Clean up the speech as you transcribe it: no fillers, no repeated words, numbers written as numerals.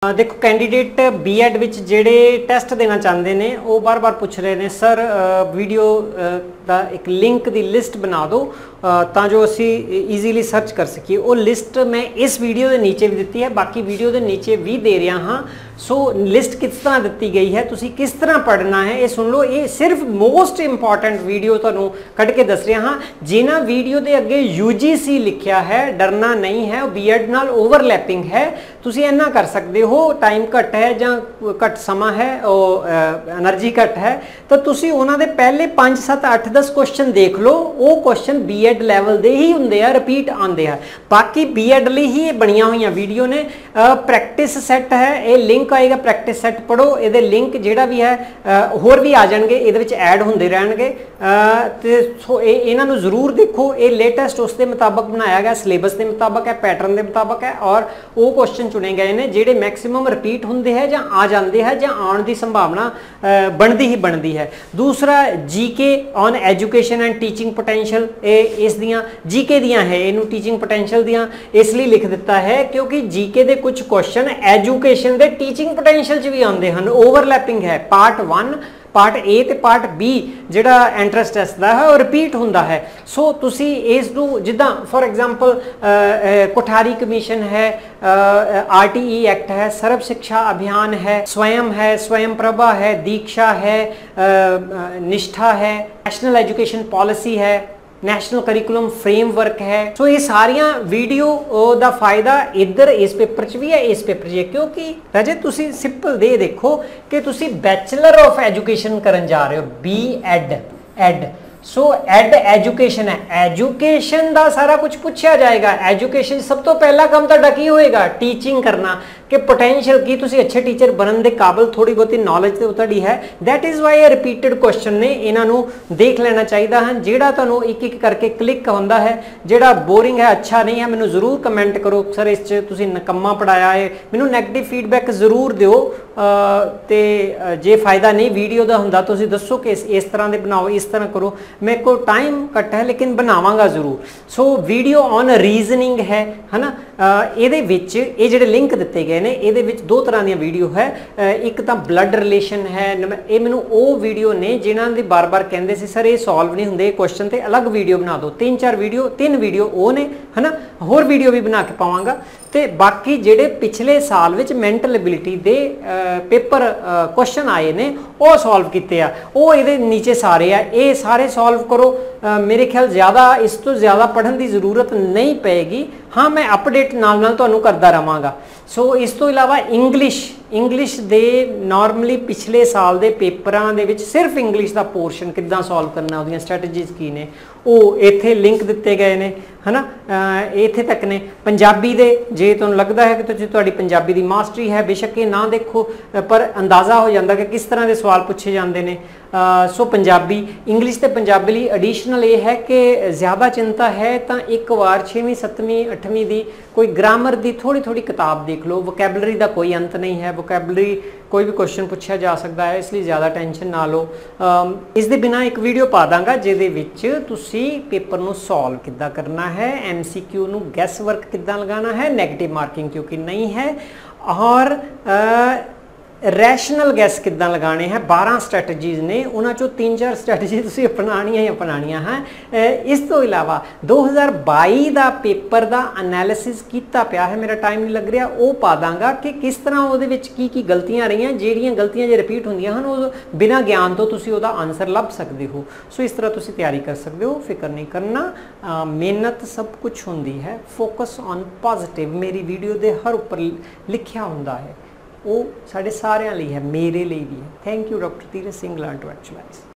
देखो candidate BEd विच जेड़े test देना चाहते हैं वो बार बार पूछ रहे हैं सर वीडियो का एक लिंक की लिस्ट बना दो ਤਾਂ जो असी ईजीली सर्च कर सकीए। वो लिस्ट मैं इस वीडियो के नीचे भी दी है, बाकी वीडियो के नीचे भी दे रहा हाँ। सो लिस्ट किस तरह दी गई है, तुसी किस तरह पढ़ना है ये सुन लो। ये सिर्फ मोस्ट इंपॉर्टेंट वीडियो तुहानू कढ़ के दस रहा हाँ। जिन्हां वीडियो के अगे UGC लिखा है डरना नहीं है, बीएड नाल ओवरलैपिंग है, तुसी इन्ना कर सकते हो। टाइम घट है जां घट समा है, एनर्जी घट है, तो तुसी उन्हां दे पहले 5 7 8 10 क्वेश्चन देख लो। वो क्वेश्चन बीएड लैवल दे ही हुंदे आ, रिपीट आंदे आ। बाकी बीएड लई ही बणिया हुई वीडियो ने। प्रैक्टिस सैट है, ये लिंक आएगा प्रैक्टिस सैट पढ़ो, ये लिंक जिहड़ा भी है होर भी आ जाएंगे, ये ऐड होंदे रहणगे। ते सो इन्हां नूं जरूर देखो। ये लेटेस्ट उस दे मुताबक बनाया गया, सिलेबस के मुताबक है, पैटर्न के मुताबक है, और वो क्वेश्चन चुने गए हैं जिहड़े मैक्सिमम रिपीट होंदे है जां आ जाते हैं जां आउण दी संभावना बनती ही बनती है। दूसरा GK on education and teaching potential, इस दियां जीके दियां है, इनू टीचिंग पोटेंशियल दियां इसलिए लिख दिता है क्योंकि जीके दे कुछ क्वेश्चन एजुकेशन दे टीचिंग पोटेंशियल च भी आते हैं। ओवरलैपिंग है, पार्ट 1 पार्ट ए ते पार्ट बी जिहड़ा एंट्रेंस टेस्ट दा है वो रिपीट हुंदा है। सो तुसी इस नूं जिद्दां फॉर एग्जाम्पल कोठारी कमीशन है, RTE एक्ट है, सर्व शिक्षा अभियान है, स्वयं प्रभा है, दीक्षा है, निष्ठा है, नेशनल एजुकेशन पॉलिसी है, नेशनल करिकुलम फ्रेमवर्क है। सो ये सारिया वीडियो का फायदा इधर इस पेपर च भी है, इस पेपर च है, क्योंकि राजे तुसी सिंपल दे देखो कि तुसी बैचलर ऑफ एजुकेशन करन जा रहे हो, एड सो एड एजुकेशन है, एजुकेशन का सारा कुछ पूछा जाएगा। एजुकेशन सब तो पहला काम तुहाडा की होएगा, टीचिंग करना, कि पोटेंशियल की तुसी अच्छे टीचर बनने के काबिल थोड़ी बहुत नॉलेज तो तुहाडी है। That is why repeated question ने, इन्हां नूं देख लेना चाहिए है। जिहड़ा तुहानूं एक एक करके क्लिक होंदा है, जिहड़ा बोरिंग है, अच्छा नहीं है, मैनूं जरूर कमेंट करो सर इस तुसी नकम्मा पढ़ाया है, मैनूं नैगेटिव फीडबैक जरूर दिओ। ते जे फायदा नहीं वीडियो का हुंदा तुसी दसो कि इस तरह दे बनाओ, इस तरह करो। मेरे को टाइम घट है लेकिन बनावांगा जरूर। सो वीडियो ऑन रीजनिंग है ना, ये जिहड़े लिंक दिते गए ने, ये दो तरह दी वीडियो है। एक तो ब्लड रिलेशन है, ये मैनू वो वीडियो ने जिन्हां दी बार बार कहते सी सर ये सॉल्व नहीं होंदे क्वेश्चन, तो अलग वीडियो बना दो। 3 वीडियो वो ने, है ना, होर वीडियो भी बना के पावांगा। तो बाकी जिहड़े पिछले साल विच मैंटल एबिलिटी दे पेपर क्वेश्चन आए ने वो सॉल्व किते आ, वो ये नीचे सारे आ, ये सारे सॉल्व करो। मेरे ख्याल ज़्यादा इस तो ज़्यादा पढ़न की जरूरत नहीं पेगी। हाँ, मैं अपडेट नाल तुहानूं करदा रहांगा। सो इस तो इलावा इंग्लिश दे नॉर्मली पिछले साल दे पेपरां दे विच सिर्फ इंग्लिश का पोर्शन किद्दां सॉल्व करना, उहदियां स्ट्रैटेजीज की ने, वो इत्थे लिंक दिते गए ने, है ना, इत्थे तक ने। पंजाबी दे जे तुहानूं लगदा है कि तुहाडी पंजाबी दी मास्टरी है, बेशक ये ना देखो पर अंदाज़ा हो जाता कि किस तरह के सवाल पूछे जाते हैं। सो पंजाबी इंग्लिश ते पंजाबी लई एडिशनल ये है कि ज़्यादा चिंता है तो एक बार 6वीं 7वीं 8वीं दी कोई ग्रामर दी थोड़ी किताब देख लो। वोकैबलरी का कोई अंत नहीं है, वोकैबलरी कोई भी क्वेश्चन पूछा जा सकता है, इसलिए ज़्यादा टेंशन ना लो। इस दे बिना एक वीडियो पा दांगा जिहदे विच तुसी पेपर नूं सॉल्व किद्दां करना है, MCQ नूं गैस वर्क किद्दां लगाना है, नैगेटिव मार्किंग क्योंकि नहीं है, और रैशनल गैस किद्दां लगाने हैं। 12 स्ट्रैटेजीज ने, उन्हां चों 3-4 स्ट्रैटेजी तुसीं अपनाणियां हैं। इस तो इलावा 2022 का पेपर का एनालिसिस किया पिया है, मेरा टाइम नहीं लग रहा, वो पा दांगा कि किस तरह उहदे विच की गलतियां रही, जिहड़ियां गलतियां जे रिपीट होंदियां हन वो बिना ज्ञान तो तुसीं उहदा आंसर लभ सकते हो। सो इस तरह तुसीं तैयारी कर सकते हो, फिक्र नहीं करना। मेहनत सब कुछ होंदी है, फोकस ऑन पॉजिटिव मेरी वीडियो के हर उपर लिखिया हुंदा है, वो साढ़े सारिਆਂ ਲਈ है, मेरे लिए भी है। Thank you doctor Dheeraj Singh, learn to actualise.